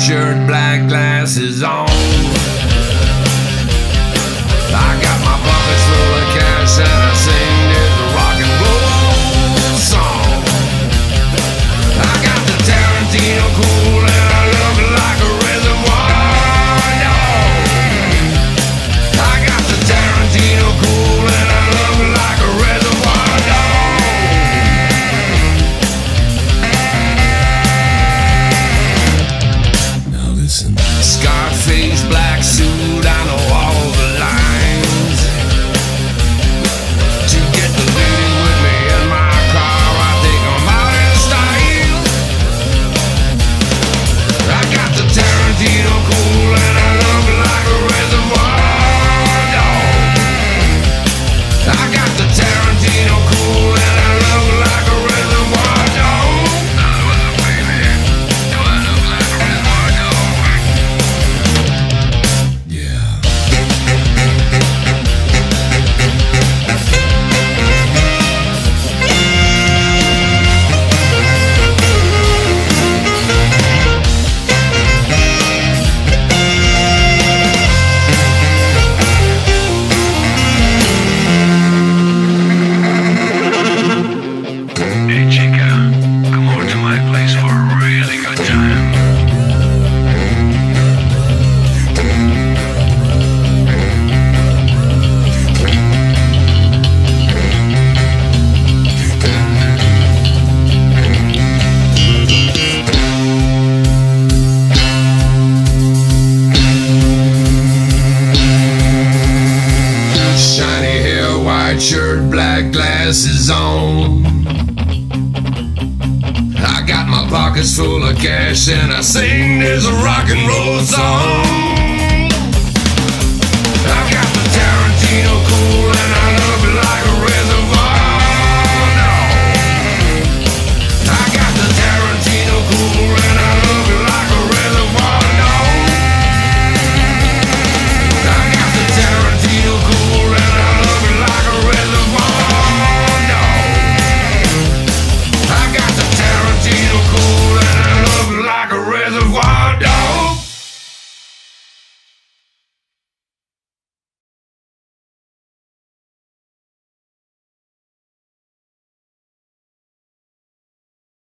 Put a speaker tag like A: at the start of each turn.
A: shirt, black glasses on. I got my pockets full of cash and I sing this rock and roll song. I got the Tarantino Cool and I look like a reservoir dog. I got the Tarantino Cool and I look like a reservoir dog. Now listen. Scarface, black suit, I know all the lines. To get the lady with me in my car, I take 'em out in style. I got the Tarantino Cool and I look like a reservoir dog. I got the Tarantino Cool and I look like a reservoir dog. Baby, do I look like a reservoir dog? Yeah.
B: Hey chica, come over to my place for a really good time.
A: Shiny hair, white shirt, black glasses on. I got my pockets full of cash and I sing this rock and roll song.